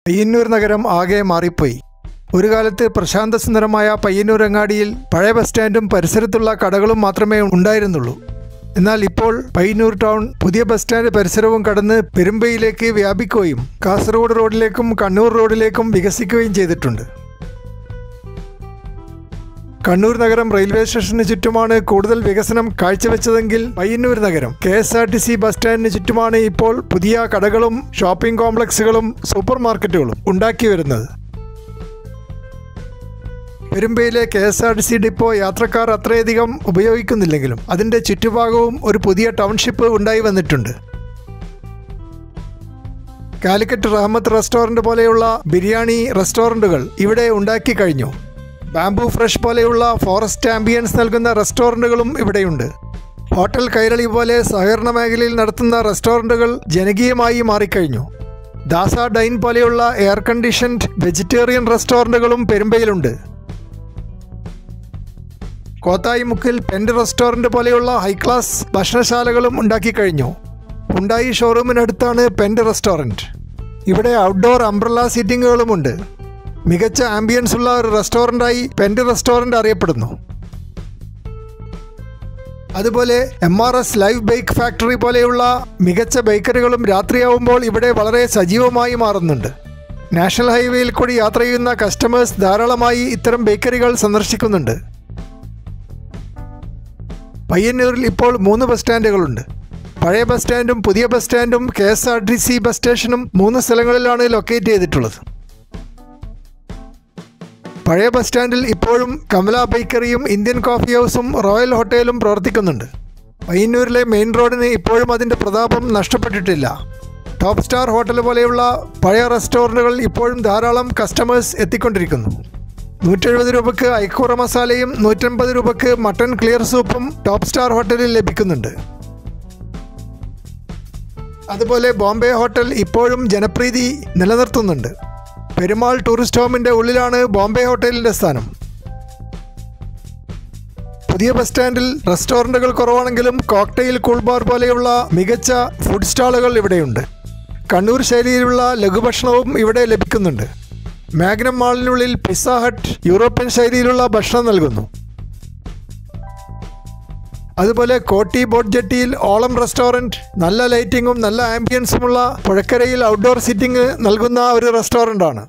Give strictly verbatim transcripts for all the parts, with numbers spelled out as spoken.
പയ്യന്നൂർ നഗരം ആകെ മാറിപ്പോയി. ഒരു കാലത്ത് പ്രശാന്തസുന്ദരമായ പയ്യന്നൂർ അങ്ങാടിയിൽ പഴയ ബസ് സ്റ്റാൻഡും പരിസരത്തുള്ള കടകളും മാത്രമേ ഉണ്ടായിരുന്നുള്ളൂ. എന്നാൽ ഇപ്പോൾ പയ്യന്നൂർ ടൗൺ പുതിയ ബസ് സ്റ്റാൻഡ് പരിസരവും കടന്ന് പെരുമ്പയിലേക്ക് വ്യാപിക്കുകയും കാസർഗോഡ് റോഡിലേക്കും കണ്ണൂർ റോഡിലേക്കും വികസിക്കുകയും ചെയ്തിട്ടുണ്ട്. കണ്ണൂർ നഗരം റെയിൽവേ സ്റ്റേഷന് ചുറ്റുമാണ് കൂടുതൽ വികസനം കാഴ്ചവെച്ചതെങ്കിൽ പയ്യന്നൂർ നഗരം K S R T C bus സ്റ്റാൻഡിന് ചുറ്റുമാണ് ഇപ്പോൾ പുതിയ കടകളും ഷോപ്പിംഗ് കോംപ്ലക്സുകളും സൂപ്പർ മാർക്കറ്റുകളും ഉണ്ടാക്കി വരുന്നത്. പെരുമ്പയിലെ K S R T C depot യാത്രക്കാർ അത്രയധികം ഉപയോഗിക്കുന്നില്ലെങ്കിലും അതിൻ്റെ ചുറ്റുഭാഗവും ഒരു പുതിയ ടൗൺഷിപ്പ് ഉണ്ടായി വന്നിട്ടുണ്ട്. കാലിക്കറ്റ് റഹ്മത്ത് റെസ്റ്റോറൻറ്റ് പോലെയുള്ള ബിരിയാണി റെസ്റ്റോറൻറ്റുകൾ ഇവിടെ ഉണ്ടാക്കി കഴിഞ്ഞു. ബാംബു ഫ്രഷ് പോലെയുള്ള ഫോറസ്റ്റ് ആംബിയൻസ് നൽകുന്ന റെസ്റ്റോറൻറ്റുകളും ഇവിടെയുണ്ട്. ഹോട്ടൽ കൈരളി പോലെ സഹകരണ മേഖലയിൽ നടത്തുന്ന റെസ്റ്റോറൻറ്റുകൾ ജനകീയമായി മാറിക്കഴിഞ്ഞു. ദാസ ഡൈൻ പോലെയുള്ള എയർ കണ്ടീഷൻഡ് വെജിറ്റേറിയൻ റെസ്റ്റോറൻറ്റുകളും പെരുമ്പയിലുണ്ട്. കോത്തായിമുക്കിൽ പെൻഡ് റെസ്റ്റോറൻറ്റ് പോലെയുള്ള ഹൈ ക്ലാസ് ഭക്ഷണശാലകളും ഉണ്ടാക്കി കഴിഞ്ഞു. ഹുണ്ടായി ഷോറൂമിനടുത്താണ് പെൻഡ് റെസ്റ്റോറൻറ്റ്. ഇവിടെ ഔട്ട്ഡോർ അംബ്രല്ല സീറ്റിങ്ങുകളുമുണ്ട്. മികച്ച ആംബിയൻസ് ഉള്ള ഒരു റെസ്റ്റോറൻ്റായി പെൻഡ് റെസ്റ്റോറൻറ്റ് അറിയപ്പെടുന്നു. അതുപോലെ M R S live bake factory പോലെയുള്ള മികച്ച ബേക്കറികളും രാത്രിയാവുമ്പോൾ ഇവിടെ വളരെ സജീവമായി മാറുന്നുണ്ട്. നാഷണൽ ഹൈവേയിൽ കൂടി യാത്ര ചെയ്യുന്ന കസ്റ്റമേഴ്സ് ധാരാളമായി ഇത്തരം ബേക്കറികൾ സന്ദർശിക്കുന്നുണ്ട്. പയ്യന്നൂരിൽ ഇപ്പോൾ മൂന്ന് ബസ് സ്റ്റാൻഡുകളുണ്ട്. പഴയ ബസ് സ്റ്റാൻഡും പുതിയ ബസ് സ്റ്റാൻഡും K S R T C bus സ്റ്റേഷനും മൂന്ന് സ്ഥലങ്ങളിലാണ് ലൊക്കേറ്റ് ചെയ്തിട്ടുള്ളത്. പഴയ ബസ് സ്റ്റാൻഡിൽ ഇപ്പോഴും കമല ബേക്കറിയും ഇന്ത്യൻ കോഫി ഹൗസും റോയൽ ഹോട്ടലും പ്രവർത്തിക്കുന്നുണ്ട്. പയ്യന്നൂരിലെ മെയിൻ റോഡിന് ഇപ്പോഴും അതിൻ്റെ പ്രതാപം നഷ്ടപ്പെട്ടിട്ടില്ല. ടോപ്പ് സ്റ്റാർ ഹോട്ടൽ പോലെയുള്ള പഴയ റെസ്റ്റോറൻറ്റുകൾ ഇപ്പോഴും ധാരാളം കസ്റ്റമേഴ്സ് എത്തിക്കൊണ്ടിരിക്കുന്നു. നൂറ്റെഴുപത് രൂപയ്ക്ക് ഐക്കൂറ മസാലയും നൂറ്റമ്പത് രൂപയ്ക്ക് മട്ടൺ ക്ലിയർ സൂപ്പും ടോപ്പ് സ്റ്റാർ ഹോട്ടലിൽ ലഭിക്കുന്നുണ്ട്. അതുപോലെ ബോംബെ ഹോട്ടൽ ഇപ്പോഴും ജനപ്രീതി നിലനിർത്തുന്നുണ്ട്. പെരുമാൾ ടൂറിസ്റ്റ് ഹോമിൻ്റെ ഉള്ളിലാണ് ബോംബെ ഹോട്ടലിൻ്റെ സ്ഥാനം. പുതിയ ബസ് സ്റ്റാൻഡിൽ റെസ്റ്റോറൻറ്റുകൾ കുറവാണെങ്കിലും കോക്ടെയിൽ കൂൾ ബാർ പോലെയുള്ള മികച്ച ഫുഡ് സ്റ്റാളുകൾ ഇവിടെയുണ്ട്. കണ്ണൂർ ശൈലിയിലുള്ള ലഘുഭക്ഷണവും ഇവിടെ ലഭിക്കുന്നുണ്ട്. മാഗ്നം മാളിനുള്ളിൽ പിസ്സ ഹട്ട് യൂറോപ്യൻ ശൈലിയിലുള്ള ഭക്ഷണം നൽകുന്നു. അതുപോലെ കോട്ടി ബോട്ട് ജെട്ടിയിൽ ഓളം റെസ്റ്റോറൻറ്റ് നല്ല ലൈറ്റിങ്ങും നല്ല ആംബിയൻസുമുള്ള പുഴക്കരയിൽ ഔട്ട്ഡോർ സിറ്റിംഗ് നൽകുന്ന ഒരു റെസ്റ്റോറൻ്റാണ്.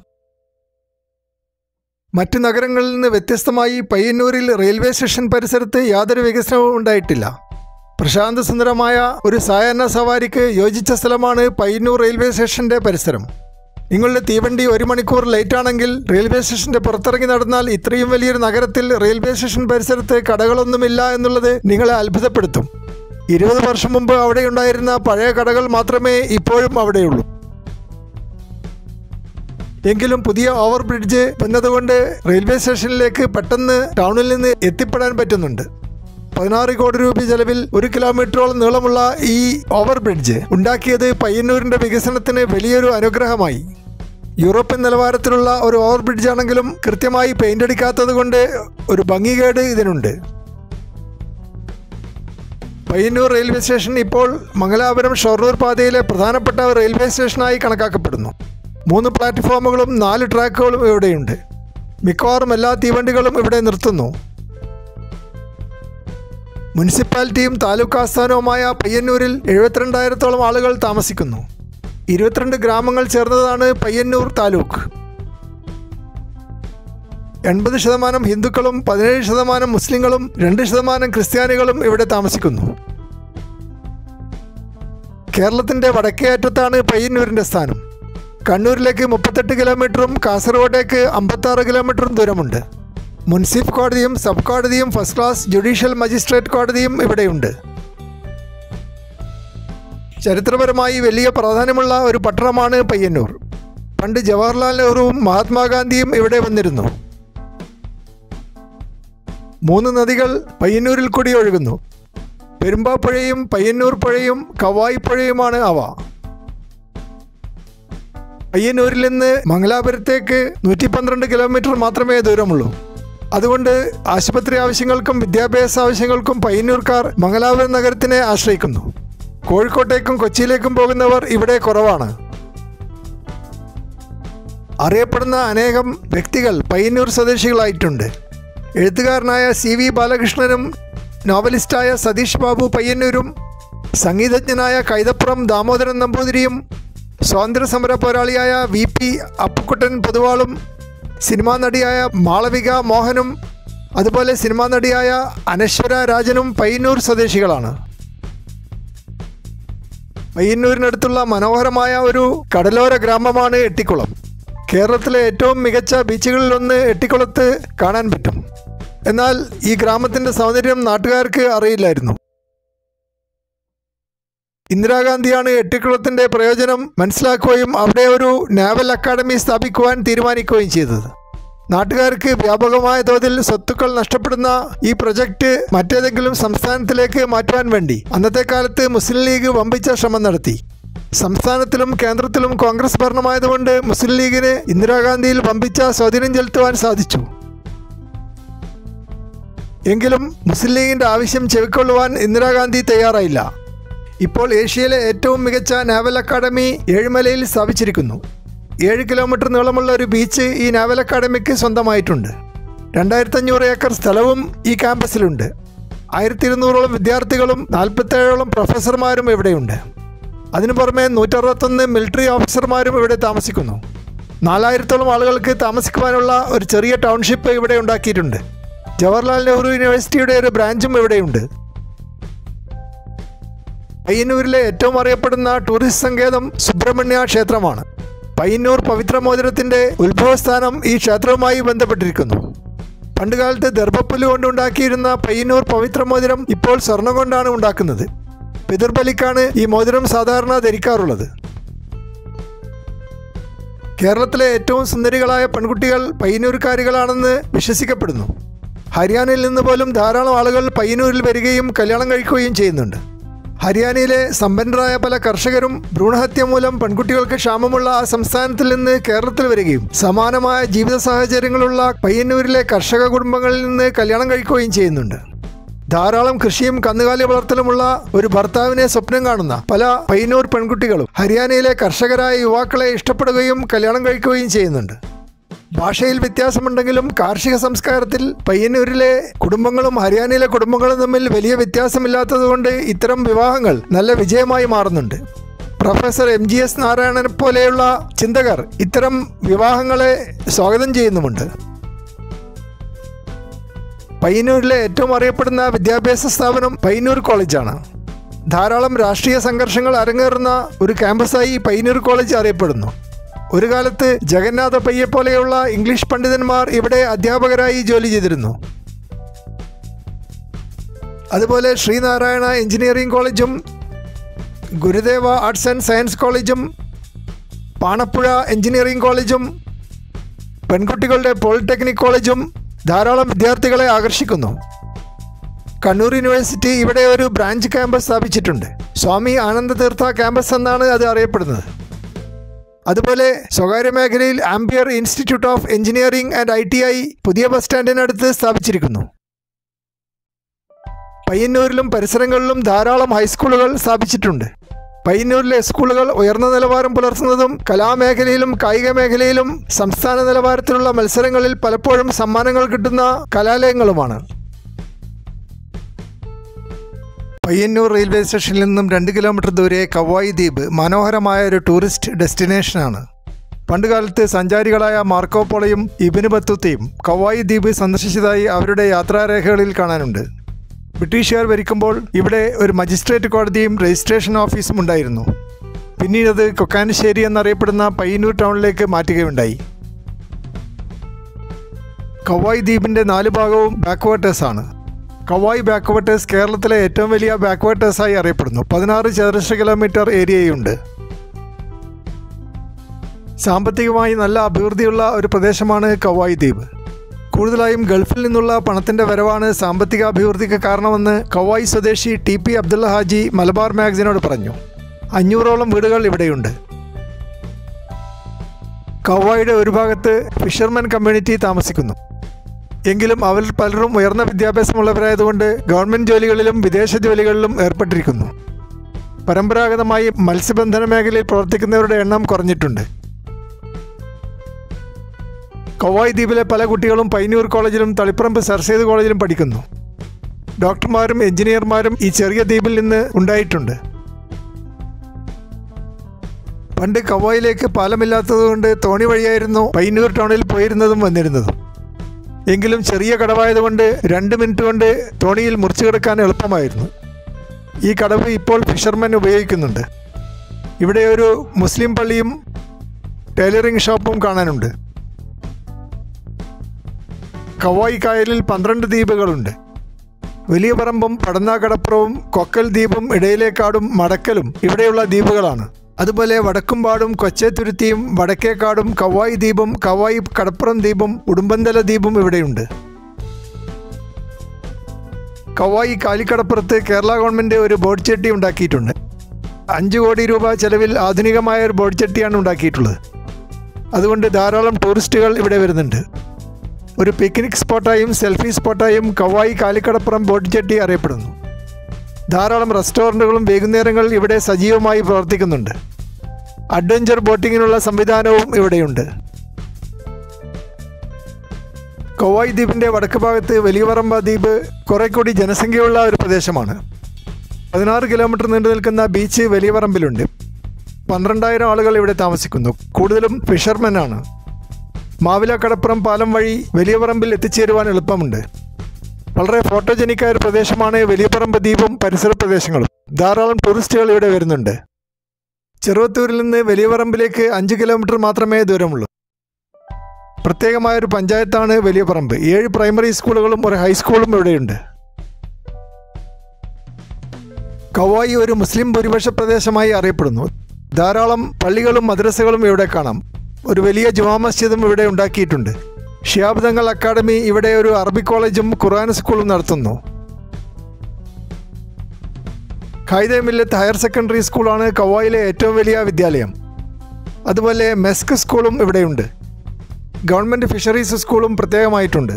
മറ്റ് നഗരങ്ങളിൽ നിന്ന് വ്യത്യസ്തമായി പയ്യന്നൂരിൽ റെയിൽവേ സ്റ്റേഷൻ പരിസരത്ത് യാതൊരു വികസനവും ഉണ്ടായിട്ടില്ല. പ്രശാന്ത സുന്ദരമായ ഒരു സായാഹ്ന സവാരിക്ക് യോജിച്ച സ്ഥലമാണ് പയ്യന്നൂർ റെയിൽവേ സ്റ്റേഷൻ്റെ പരിസരം. നിങ്ങളുടെ തീവണ്ടി ഒരു മണിക്കൂർ ലേറ്റാണെങ്കിൽ റെയിൽവേ സ്റ്റേഷൻ്റെ പുറത്തിറങ്ങി നടന്നാൽ ഇത്രയും വലിയൊരു നഗരത്തിൽ റെയിൽവേ സ്റ്റേഷൻ പരിസരത്ത് കടകളൊന്നുമില്ല എന്നുള്ളത് നിങ്ങളെ അത്ഭുതപ്പെടുത്തും. ഇരുപത് വർഷം മുമ്പ് അവിടെയുണ്ടായിരുന്ന പഴയ കടകൾ മാത്രമേ ഇപ്പോഴും അവിടെയുള്ളൂ. എങ്കിലും പുതിയ ഓവർ ബ്രിഡ്ജ് വന്നതുകൊണ്ട് റെയിൽവേ സ്റ്റേഷനിലേക്ക് പെട്ടെന്ന് ടൗണിൽ നിന്ന് എത്തിപ്പെടാൻ പറ്റുന്നുണ്ട്. പതിനാറ് കോടി രൂപ ചെലവിൽ ഒരു കിലോമീറ്ററോളം നീളമുള്ള ഈ ഓവർ ബ്രിഡ്ജ് ഉണ്ടാക്കിയത് പയ്യന്നൂരിൻ്റെ വികസനത്തിന് വലിയൊരു അനുഗ്രഹമായി. യൂറോപ്യൻ നിലവാരത്തിലുള്ള ഒരു ഓവർ ബ്രിഡ്ജ് ആണെങ്കിലും കൃത്യമായി പെയിൻ്റ് അടിക്കാത്തത് കൊണ്ട് ഒരു ഭംഗികേട് ഇതിനുണ്ട്. പയ്യന്നൂർ റെയിൽവേ സ്റ്റേഷൻ ഇപ്പോൾ മംഗലാപുരം ഷൊർണൂർ പാതയിലെ പ്രധാനപ്പെട്ട റെയിൽവേ സ്റ്റേഷനായി കണക്കാക്കപ്പെടുന്നു. മൂന്ന് പ്ലാറ്റ്ഫോമുകളും നാല് ട്രാക്കുകളും ഇവിടെയുണ്ട്. മിക്കവാറും എല്ലാ തീവണ്ടികളും ഇവിടെ നിർത്തുന്നു. മുനിസിപ്പാലിറ്റിയും താലൂക്ക് ആസ്ഥാനവുമായ പയ്യന്നൂരിൽ എഴുപത്തിരണ്ടായിരത്തോളം ആളുകൾ താമസിക്കുന്നു. ഇരുപത്തിരണ്ട് ഗ്രാമങ്ങൾ ചേർന്നതാണ് പയ്യന്നൂർ താലൂക്ക്. എൺപത് ശതമാനം ഹിന്ദുക്കളും പതിനേഴ് ശതമാനം മുസ്ലിങ്ങളും രണ്ട് ശതമാനം ക്രിസ്ത്യാനികളും ഇവിടെ താമസിക്കുന്നു. കേരളത്തിൻ്റെ വടക്കേ അറ്റത്താണ് പയ്യന്നൂരിൻ്റെ സ്ഥാനം. കണ്ണൂരിലേക്ക് മുപ്പത്തെട്ട് കിലോമീറ്ററും കാസർഗോഡേക്ക് അമ്പത്താറ് കിലോമീറ്ററും ദൂരമുണ്ട്. മുൻസിഫ് കോടതിയും സബ് കോടതിയും ഫസ്റ്റ് ക്ലാസ് ജുഡീഷ്യൽ മജിസ്ട്രേറ്റ് കോടതിയും ഇവിടെയുണ്ട്. ചരിത്രപരമായി വലിയ പ്രാധാന്യമുള്ള ഒരു പട്ടണമാണ് പയ്യന്നൂർ. പണ്ട് ജവഹർലാൽ നെഹ്റുവും മഹാത്മാഗാന്ധിയും ഇവിടെ വന്നിരുന്നു. മൂന്ന് നദികൾ പയ്യന്നൂരിൽ കൂടി ഒഴുകുന്നു. പെരുമ്പാപ്പുഴയും പയ്യന്നൂർ പുഴയും കവായി പുഴയുമാണ് അവ. പയ്യന്നൂരിൽ നിന്ന് മംഗലാപുരത്തേക്ക് നൂറ്റി പന്ത്രണ്ട് കിലോമീറ്റർ മാത്രമേ ദൂരമുള്ളൂ. അതുകൊണ്ട് ആശുപത്രി ആവശ്യങ്ങൾക്കും വിദ്യാഭ്യാസ ആവശ്യങ്ങൾക്കും പയ്യന്നൂർക്കാർ മംഗലാപുരം നഗരത്തിനെ ആശ്രയിക്കുന്നു. കോഴിക്കോട്ടേക്കും കൊച്ചിയിലേക്കും പോകുന്നവർ ഇവിടെ കുറവാണ്. അറിയപ്പെടുന്ന അനേകം വ്യക്തികൾ പയ്യന്നൂർ സ്വദേശികളായിട്ടുണ്ട്. എഴുത്തുകാരനായ സി വി ബാലകൃഷ്ണനും നോവലിസ്റ്റായ സതീഷ് ബാബു പയ്യന്നൂരും സംഗീതജ്ഞനായ കൈതപ്പുറം ദാമോദരൻ നമ്പൂതിരിയും സ്വാതന്ത്ര്യസമര പോരാളിയായ വി പി അപ്പുക്കുട്ടൻ പൊതുവാളും സിനിമാ നടിയായ മാളവിക മോഹനും അതുപോലെ സിനിമാ നടിയായ അനശ്വര രാജനും പയ്യന്നൂർ സ്വദേശികളാണ്. പയ്യന്നൂരിനടുത്തുള്ള മനോഹരമായ ഒരു കടലോര ഗ്രാമമാണ് എട്ടിക്കുളം. കേരളത്തിലെ ഏറ്റവും മികച്ച ബീച്ചുകളിലൊന്ന് എട്ടിക്കുളത്ത് കാണാൻ പറ്റും. എന്നാൽ ഈ ഗ്രാമത്തിൻ്റെ സൗന്ദര്യം നാട്ടുകാർക്ക് അറിയില്ലായിരുന്നു. ഇന്ദിരാഗാന്ധിയാണ് എട്ടിക്കുളത്തിൻ്റെ പ്രയോജനം മനസ്സിലാക്കുകയും അവിടെ ഒരു നാവൽ അക്കാദമി സ്ഥാപിക്കുവാൻ തീരുമാനിക്കുകയും ചെയ്തത്. നാട്ടുകാർക്ക് വ്യാപകമായ തോതിൽ സ്വത്തുക്കൾ നഷ്ടപ്പെടുന്ന ഈ പ്രൊജക്റ്റ് മറ്റേതെങ്കിലും സംസ്ഥാനത്തിലേക്ക് മാറ്റുവാൻ വേണ്ടി അന്നത്തെ കാലത്ത് മുസ്ലിം ലീഗ് വമ്പിച്ച ശ്രമം നടത്തി. സംസ്ഥാനത്തിലും കേന്ദ്രത്തിലും കോൺഗ്രസ് ഭരണമായതുകൊണ്ട് മുസ്ലിം ലീഗിന് ഇന്ദിരാഗാന്ധിയിൽ വമ്പിച്ച സ്വാധീനം ചെലുത്തുവാൻ സാധിച്ചു. എങ്കിലും മുസ്ലിം ലീഗിൻ്റെ ആവശ്യം ചെവിക്കൊള്ളുവാൻ ഇന്ദിരാഗാന്ധി തയ്യാറായില്ല. ഇപ്പോൾ ഏഷ്യയിലെ ഏറ്റവും മികച്ച നാവൽ അക്കാദമി ഏഴുമലയിൽ സ്ഥാപിച്ചിരിക്കുന്നു. ഏഴ് കിലോമീറ്റർ നീളമുള്ള ഒരു ബീച്ച് ഈ നാവൽ അക്കാദമിക്ക് സ്വന്തമായിട്ടുണ്ട്. രണ്ടായിരത്തി അഞ്ഞൂറ് ഏക്കർ സ്ഥലവും ഈ ക്യാമ്പസിലുണ്ട്. ആയിരത്തി ഇരുന്നൂറോളം വിദ്യാർത്ഥികളും നാൽപ്പത്തേഴോളം പ്രൊഫസർമാരും ഇവിടെയുണ്ട്. അതിനു പുറമെ നൂറ്ററുപത്തൊന്ന് മിലിറ്ററി ഓഫീസർമാരും ഇവിടെ താമസിക്കുന്നു. നാലായിരത്തോളം ആളുകൾക്ക് താമസിക്കുവാനുള്ള ഒരു ചെറിയ ടൗൺഷിപ്പ് ഇവിടെ ഉണ്ടാക്കിയിട്ടുണ്ട്. ജവഹർലാൽ നെഹ്റു യൂണിവേഴ്സിറ്റിയുടെ ഒരു ബ്രാഞ്ചും ഇവിടെയുണ്ട്. പയ്യന്നൂരിലെ ഏറ്റവും അറിയപ്പെടുന്ന ടൂറിസ്റ്റ് സങ്കേതം സുബ്രഹ്മണ്യ ക്ഷേത്രമാണ്. പയ്യന്നൂർ പവിത്രമോതിരത്തിൻ്റെ ഉത്ഭവസ്ഥാനം ഈ ക്ഷേത്രവുമായി ബന്ധപ്പെട്ടിരിക്കുന്നു. പണ്ടുകാലത്ത് ദർഭപ്പുല്ല് കൊണ്ടുണ്ടാക്കിയിരുന്ന പയ്യന്നൂർ പവിത്രമോതിരം ഇപ്പോൾ സ്വർണം കൊണ്ടാണ് ഉണ്ടാക്കുന്നത്. പിതൃബലിക്കാണ് ഈ മോതിരം സാധാരണ ധരിക്കാറുള്ളത്. കേരളത്തിലെ ഏറ്റവും സുന്ദരികളായ പെൺകുട്ടികൾ പയ്യന്നൂർക്കാരികളാണെന്ന് വിശ്വസിക്കപ്പെടുന്നു. ഹരിയാനയിൽ നിന്ന് പോലും ധാരാളം ആളുകൾ പയ്യന്നൂരിൽ വരികയും കല്യാണം കഴിക്കുകയും ചെയ്യുന്നുണ്ട്. ഹരിയാനയിലെ സമ്പന്നരായ പല കർഷകരും ഭ്രൂണഹത്യ മൂലം പെൺകുട്ടികൾക്ക് ക്ഷാമമുള്ള ആ സംസ്ഥാനത്തിൽ നിന്ന് കേരളത്തിൽ വരികയും സമാനമായ ജീവിത സാഹചര്യങ്ങളുള്ള പയ്യന്നൂരിലെ കർഷക കുടുംബങ്ങളിൽ നിന്ന് കല്യാണം കഴിക്കുകയും ചെയ്യുന്നുണ്ട്. ധാരാളം കൃഷിയും കന്നുകാലി വളർത്തലുമുള്ള ഒരു ഭർത്താവിനെ സ്വപ്നം കാണുന്ന പല പയ്യന്നൂർ പെൺകുട്ടികളും ഹരിയാനയിലെ കർഷകരായ യുവാക്കളെ ഇഷ്ടപ്പെടുകയും കല്യാണം കഴിക്കുകയും ചെയ്യുന്നുണ്ട്. ഭാഷയിൽ വ്യത്യാസമുണ്ടെങ്കിലും കാർഷിക സംസ്കാരത്തിൽ പയ്യന്നൂരിലെ കുടുംബങ്ങളും ഹരിയാനയിലെ കുടുംബങ്ങളും തമ്മിൽ വലിയ വ്യത്യാസമില്ലാത്തതുകൊണ്ട് ഇത്തരം വിവാഹങ്ങൾ നല്ല വിജയമായി മാറുന്നുണ്ട്. പ്രൊഫസർ എം ജി എസ് നാരായണനെ പോലെയുള്ള ചിന്തകർ ഇത്തരം വിവാഹങ്ങളെ സ്വാഗതം ചെയ്യുന്നുമുണ്ട്. പയ്യന്നൂരിലെ ഏറ്റവും അറിയപ്പെടുന്ന വിദ്യാഭ്യാസ സ്ഥാപനം പയ്യന്നൂർ കോളേജാണ്. ധാരാളം രാഷ്ട്രീയ സംഘർഷങ്ങൾ അരങ്ങേറുന്ന ഒരു ക്യാമ്പസായി പയ്യന്നൂർ കോളേജ് അറിയപ്പെടുന്നു. ഒരു കാലത്ത് ജഗന്നാഥ പയ്യെ പോലെയുള്ള ഇംഗ്ലീഷ് പണ്ഡിതന്മാർ ഇവിടെ അധ്യാപകരായി ജോലി ചെയ്തിരുന്നു. അതുപോലെ ശ്രീനാരായണ എഞ്ചിനീയറിംഗ് കോളേജും ഗുരുദേവ ആർട്സ് ആൻഡ് സയൻസ് കോളേജും പാണപ്പുഴ എഞ്ചിനീയറിംഗ് കോളേജും പെൺകുട്ടികളുടെ പോളിടെക്നിക് കോളേജും ധാരാളം വിദ്യാർത്ഥികളെ ആകർഷിക്കുന്നു. കണ്ണൂർ യൂണിവേഴ്സിറ്റി ഇവിടെ ഒരു ബ്രാഞ്ച് ക്യാമ്പസ് സ്ഥാപിച്ചിട്ടുണ്ട്. സ്വാമി ആനന്ദതീർത്ഥ ക്യാമ്പസ് എന്നാണ് അത് അറിയപ്പെടുന്നത്. അതുപോലെ സ്വകാര്യ മേഖലയിൽ ആംബിയർ institute of engineering and I T I പുതിയ ബസ് സ്റ്റാൻഡിനടുത്ത് സ്ഥാപിച്ചിരിക്കുന്നു. പയ്യന്നൂരിലും പരിസരങ്ങളിലും ധാരാളം ഹൈസ്കൂളുകൾ സ്ഥാപിച്ചിട്ടുണ്ട്. പയ്യന്നൂരിലെ സ്കൂളുകൾ ഉയർന്ന നിലവാരം പുലർത്തുന്നതും കലാമേഖലയിലും കായിക മേഖലയിലും സംസ്ഥാന നിലവാരത്തിലുള്ള മത്സരങ്ങളിൽ പലപ്പോഴും സമ്മാനങ്ങൾ കിട്ടുന്ന കലാലയങ്ങളുമാണ്. പയ്യന്നൂർ റെയിൽവേ സ്റ്റേഷനിൽ നിന്നും രണ്ട് കിലോമീറ്റർ ദൂരെ കവായി ദ്വീപ് മനോഹരമായ ഒരു ടൂറിസ്റ്റ് ഡെസ്റ്റിനേഷനാണ്. പണ്ടുകാലത്ത് സഞ്ചാരികളായ മാർക്കോ പോളോയും ഇബ്നു ബത്തൂത്തയും കവായി ദ്വീപ് സന്ദർശിച്ചതായി അവരുടെ യാത്രാരേഖകളിൽ കാണാനുണ്ട്. ബ്രിട്ടീഷുകാർ ഭരിക്കുമ്പോൾ ഇവിടെ ഒരു മജിസ്ട്രേറ്റ് കോടതിയും രജിസ്ട്രേഷൻ ഓഫീസും ഉണ്ടായിരുന്നു. പിന്നീടത് കൊക്കാനശ്ശേരി എന്നറിയപ്പെടുന്ന പയ്യന്നൂർ ടൗണിലേക്ക് മാറ്റുകയുണ്ടായി. കവായി ദ്വീപിൻ്റെ നാല് ഭാഗവും ബാക്ക്വാട്ടേഴ്സാണ്. കവായി ബാക്ക്വാട്ടേഴ്സ് കേരളത്തിലെ ഏറ്റവും വലിയ ബാക്ക്വാട്ടേഴ്സായി അറിയപ്പെടുന്നു. പതിനാറ് ചതുരശ്ര കിലോമീറ്റർ ഏരിയയുണ്ട്. സാമ്പത്തികമായി നല്ല അഭിവൃദ്ധിയുള്ള ഒരു പ്രദേശമാണ് കവായി ദ്വീപ്. കൂടുതലായും ഗൾഫിൽ നിന്നുള്ള പണത്തിൻ്റെ വരവാണ് സാമ്പത്തിക അഭിവൃദ്ധിക്ക് കാരണമെന്ന് കവായി സ്വദേശി ടി പി അബ്ദുള്ള ഹാജി മലബാർ മാഗസിനോട് പറഞ്ഞു. അഞ്ഞൂറോളം വീടുകൾ ഇവിടെയുണ്ട്. കവായിയുടെ ഒരു ഭാഗത്ത് ഫിഷർമാൻ കമ്മ്യൂണിറ്റി താമസിക്കുന്നു. എങ്കിലും അവരിൽ പലരും ഉയർന്ന വിദ്യാഭ്യാസമുള്ളവരായതുകൊണ്ട് ഗവൺമെൻറ് ജോലികളിലും വിദേശ ജോലികളിലും ഏർപ്പെട്ടിരിക്കുന്നു. പരമ്പരാഗതമായി മത്സ്യബന്ധന മേഖലയിൽ പ്രവർത്തിക്കുന്നവരുടെ എണ്ണം കുറഞ്ഞിട്ടുണ്ട്. കവായ് ദ്വീപിലെ പല കുട്ടികളും പയ്യന്നൂർ കോളേജിലും തളിപ്പറമ്പ് സർ സെയ്ദ് കോളേജിലും പഠിക്കുന്നു. ഡോക്ടർമാരും എഞ്ചിനീയർമാരും ഈ ചെറിയ ദ്വീപിൽ നിന്ന് ഉണ്ടായിട്ടുണ്ട്. പണ്ട് കവായിലേക്ക് പാലമില്ലാത്തതുകൊണ്ട് തോണി വഴിയായിരുന്നു പയ്യന്നൂർ ടൗണിൽ പോയിരുന്നതും വന്നിരുന്നതും. എങ്കിലും ചെറിയ കടവായതുകൊണ്ട് രണ്ട് മിനിറ്റ് കൊണ്ട് തോണിയിൽ മുറിച്ചു കിടക്കാൻ എളുപ്പമായിരുന്നു. ഈ കടവ് ഇപ്പോൾ ഫിഷർമെൻ ഉപയോഗിക്കുന്നുണ്ട്. ഇവിടെ ഒരു മുസ്ലിം പള്ളിയും ടൈലറിംഗ് ഷോപ്പും കാണാനുണ്ട്. കവായ് കായലിൽ പന്ത്രണ്ട് ദ്വീപുകളുണ്ട്. വലിയ പറമ്പും പടന്നാകടപ്പുറവും കൊക്കൽ ദ്വീപും ഇടയിലേക്കാടും മടക്കലും ഇവിടെയുള്ള ദ്വീപുകളാണ്. അതുപോലെ വടക്കുംപാടും കൊച്ചേത്തുരുത്തിയും വടക്കേക്കാടും കവായ് ദ്വീപും കവായ് കടപ്പുറം ദ്വീപും ഉടുമ്പന്തല ദ്വീപും ഇവിടെയുണ്ട്. കവായ് കാലിക്കടപ്പുറത്ത് കേരള ഗവൺമെൻറ് ഒരു ബോട്ട് ചെട്ടി ഉണ്ടാക്കിയിട്ടുണ്ട്. അഞ്ച് കോടി രൂപ ചെലവിൽ ആധുനികമായ ഒരു ബോട്ട് ചെട്ടിയാണ് ഉണ്ടാക്കിയിട്ടുള്ളത്. അതുകൊണ്ട് ധാരാളം ടൂറിസ്റ്റുകൾ ഇവിടെ വരുന്നുണ്ട്. ഒരു പിക്നിക് സ്പോട്ടായും സെൽഫി സ്പോട്ടായും കവായ് കാലിക്കടപ്പുറം ബോട്ട് ചെട്ടി അറിയപ്പെടുന്നു. ധാരാളം റെസ്റ്റോറൻറ്റുകളും വൈകുന്നേരങ്ങളിൽ ഇവിടെ സജീവമായി പ്രവർത്തിക്കുന്നുണ്ട്. അഡ്വഞ്ചർ ബോട്ടിങ്ങിനുള്ള സംവിധാനവും ഇവിടെയുണ്ട്. കവായ് ദ്വീപിൻ്റെ വടക്ക് ഭാഗത്ത് വലിയ പറമ്പ ദ്വീപ് കുറെ കൂടി ജനസംഖ്യയുള്ള ഒരു പ്രദേശമാണ്. പതിനാറ് കിലോമീറ്റർ നീണ്ടു നിൽക്കുന്ന ബീച്ച് വലിയ പറമ്പിലുണ്ട്. പന്ത്രണ്ടായിരം ആളുകൾ ഇവിടെ താമസിക്കുന്നു. കൂടുതലും ഫിഷർമെനാണ്. മാവില കടപ്പുറം പാലം വഴി വലിയ പറമ്പിൽ എത്തിച്ചേരുവാൻ എളുപ്പമുണ്ട്. വളരെ ഫോട്ടോജനിക്കായ ഒരു പ്രദേശമാണ് വലിയ പറമ്പ് ദ്വീപും പരിസര പ്രദേശങ്ങളും. ധാരാളം ടൂറിസ്റ്റുകൾ ഇവിടെ വരുന്നുണ്ട്. ചെറുവത്തൂരിൽ നിന്ന് വലിയ പറമ്പിലേക്ക് അഞ്ച് കിലോമീറ്റർ മാത്രമേ ദൂരമുള്ളൂ. പ്രത്യേകമായൊരു പഞ്ചായത്താണ് വലിയ പറമ്പ്. ഏഴ് പ്രൈമറി സ്കൂളുകളും ഒരു ഹൈസ്കൂളും ഇവിടെയുണ്ട്. കവായ് ഒരു മുസ്ലിം ഭൂരിപക്ഷ പ്രദേശമായി അറിയപ്പെടുന്നു. ധാരാളം പള്ളികളും മദ്രസകളും ഇവിടെ കാണാം. ഒരു വലിയ ജുമാ മസ്ജിദും ഇവിടെ ഉണ്ടാക്കിയിട്ടുണ്ട്. ഷിഹാബ് തങ്ങൾ അക്കാദമി ഇവിടെ ഒരു അറബി കോളേജും ഖുർആൻ സ്കൂളും നടത്തുന്നു. ഖായിദെ മില്ലത്ത് ഹയർ സെക്കൻഡറി സ്കൂളാണ് കവായിലെ ഏറ്റവും വലിയ വിദ്യാലയം. അതുപോലെ മെസ്ക് സ്കൂളും ഇവിടെയുണ്ട്. ഗവൺമെൻറ് ഫിഷറീസ് സ്കൂളും പ്രത്യേകമായിട്ടുണ്ട്.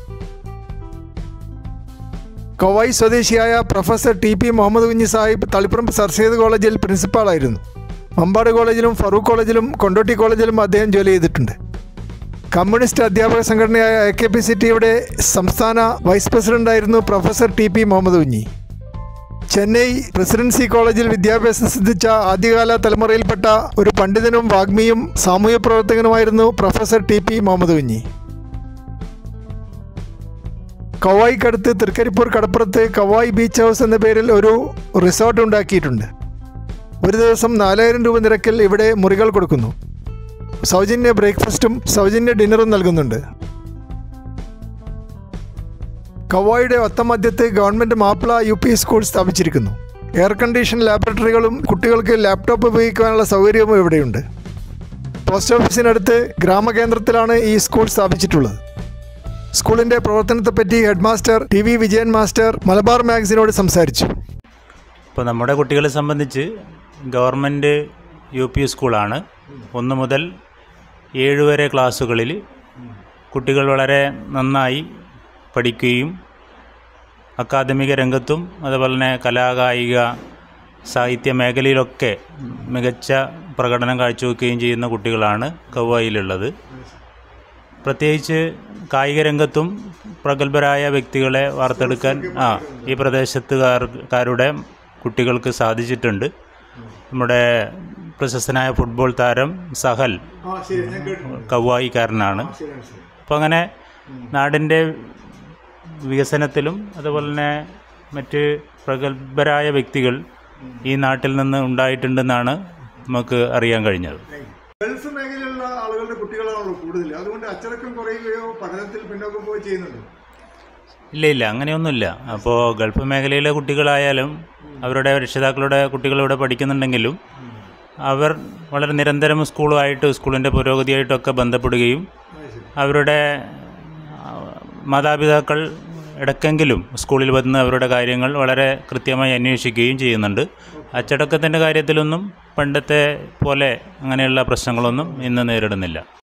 കവായ് സ്വദേശിയായ professor T P Muhammad Kunhi Sahib Taliparamba sir Syed കോളേജിൽ പ്രിൻസിപ്പാളായിരുന്നു. മമ്പാട് കോളേജിലും ഫറൂഖ് കോളേജിലും കൊണ്ടോട്ടി കോളേജിലും അദ്ദേഹം ജോലി ചെയ്തിട്ടുണ്ട്. കമ്മ്യൂണിസ്റ്റ് അധ്യാപക സംഘടനയായ എ കെ പി സി ടിയുടെ സംസ്ഥാന വൈസ് പ്രസിഡന്റായിരുന്നു professor T P Muhammad Kunhi. Chennai presidency കോളേജിൽ വിദ്യാഭ്യാസം സിദ്ധിച്ച ആദ്യകാല തലമുറയിൽപ്പെട്ട ഒരു പണ്ഡിതനും വാഗ്മിയും സാമൂഹ്യ പ്രവർത്തകനുമായിരുന്നു professor T P Muhammad Kunhi. കവായിക്കടുത്ത് തൃക്കരിപ്പൂർ കടപ്പുറത്ത് കവായ് ബീച്ച് ഹൗസ് എന്ന പേരിൽ ഒരു റിസോർട്ട് ഉണ്ടാക്കിയിട്ടുണ്ട്. ഒരു ദിവസം നാലായിരം രൂപ നിരക്കിൽ ഇവിടെ മുറികൾ കൊടുക്കുന്നു. സൗജന്യ ബ്രേക്ക്ഫാസ്റ്റും സൗജന്യ ഡിന്നറും നൽകുന്നുണ്ട്. കവായുടെ ഒത്തമധ്യത്ത് government Mappila U P school സ്ഥാപിച്ചിരിക്കുന്നു. എയർ കണ്ടീഷൻ ലാബറട്ടറികളും കുട്ടികൾക്ക് ലാപ്ടോപ്പ് ഉപയോഗിക്കാനുള്ള സൗകര്യവും ഇവിടെയുണ്ട്. പോസ്റ്റ് ഓഫീസിനടുത്ത് ഗ്രാമകേന്ദ്രത്തിലാണ് ഈ സ്കൂൾ സ്ഥാപിച്ചിട്ടുള്ളത്. സ്കൂളിൻ്റെ പ്രവർത്തനത്തെപ്പറ്റി head master T V Vijayan master Malabar മാഗസിനോട് സംസാരിച്ചു. ഇപ്പോൾ നമ്മുടെ കുട്ടികളെ സംബന്ധിച്ച് ഗവൺമെൻറ് യു പി സ്കൂളാണ്. ഒന്ന് മുതൽ ഏഴ് വരെ ക്ലാസ്സുകളിൽ കുട്ടികൾ വളരെ നന്നായി പഠിക്കുകയും അക്കാദമിക രംഗത്തും അതുപോലെ തന്നെ കലാകായിക സാഹിത്യ മേഖലയിലൊക്കെ മികച്ച പ്രകടനം കാഴ്ചവെക്കുകയും ചെയ്യുന്ന കുട്ടികളാണ് കവായിലുള്ളത്. പ്രത്യേകിച്ച് കായിക രംഗത്തും പ്രഗത്ഭരായ വ്യക്തികളെ വാർത്തെടുക്കാൻ ആ ഈ പ്രദേശത്തുകാരുടെ കുട്ടികൾക്ക് സാധിച്ചിട്ടുണ്ട്. നമ്മുടെ പ്രശസ്തനായ ഫുട്ബോൾ താരം സഹൽ കവായിക്കാരനാണ്. അപ്പോൾ അങ്ങനെ നാടിൻ്റെ വികസനത്തിലും അതുപോലെ തന്നെ മറ്റ് പ്രഗത്ഭരായ വ്യക്തികൾ ഈ നാട്ടിൽ നിന്ന് ഉണ്ടായിട്ടുണ്ടെന്നാണ് നമുക്ക് അറിയാൻ കഴിഞ്ഞത്. ഗൾഫ് മേഖലയിലുള്ള ആളുകളുടെ കുട്ടികളാണല്ലോ കൂടുതൽ, അതുകൊണ്ട് അച്ചടക്കം കുറയുകയോ പഠനത്തിൽ പിന്നോക്കം പോയി ചെയ്യുന്നുണ്ട്? ഇല്ല ഇല്ല അങ്ങനെയൊന്നുമില്ല. അപ്പോൾ ഗൾഫ് മേഖലയിലെ കുട്ടികളായാലും അവരുടെ രക്ഷിതാക്കളുടെ കുട്ടികളിവിടെ പഠിക്കുന്നുണ്ടെങ്കിലും അവർ വളരെ നിരന്തരം സ്കൂളുമായിട്ട് സ്കൂളിൻ്റെ പുരോഗതിയായിട്ടൊക്കെ ബന്ധപ്പെടുകയും അവരുടെ മാതാപിതാക്കൾ ഇടയ്ക്കെങ്കിലും സ്കൂളിൽ വന്ന് അവരുടെ കാര്യങ്ങൾ വളരെ കൃത്യമായി അന്വേഷിക്കുകയും ചെയ്യുന്നുണ്ട്. അച്ചടക്കത്തിൻ്റെ കാര്യത്തിലൊന്നും പണ്ടത്തെ പോലെ അങ്ങനെയുള്ള പ്രശ്നങ്ങളൊന്നും ഇന്ന് നേരിടുന്നില്ല.